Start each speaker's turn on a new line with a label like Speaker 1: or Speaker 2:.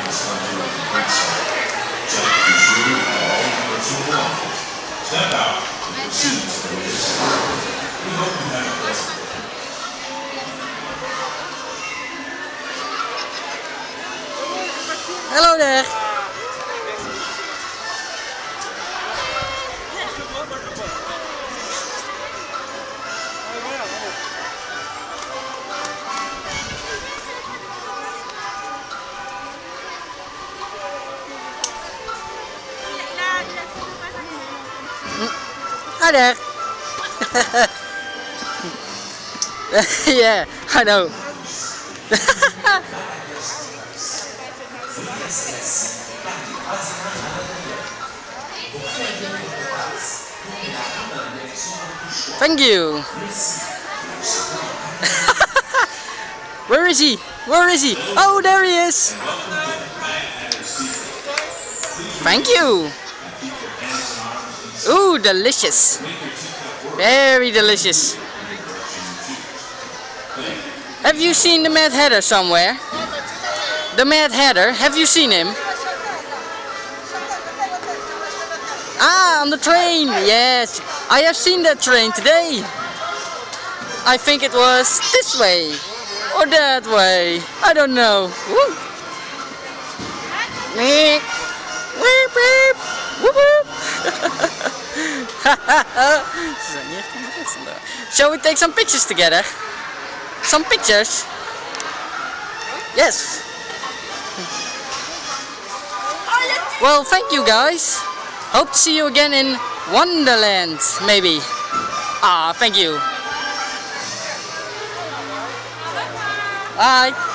Speaker 1: Step out and proceed to the latest. We hope you have a pleasant day.
Speaker 2: Hello there. Hi there. Yeah, I know. Thank you. Where is he? Where is he? Oh, there he is. Thank you. Ooh, delicious. Very delicious. Have you seen the Mad Hatter somewhere? The Mad Hatter, have you seen him? Ah, on the train, yes. I have seen that train today. I think it was this way or that way. I don't know. Woo. Meep. Weep, weep. Whoop, whoop. Shall we take some pictures together? Some pictures? Yes. Well, thank you guys. Hope to see you again in Wonderland, maybe. Ah, thank you. Bye.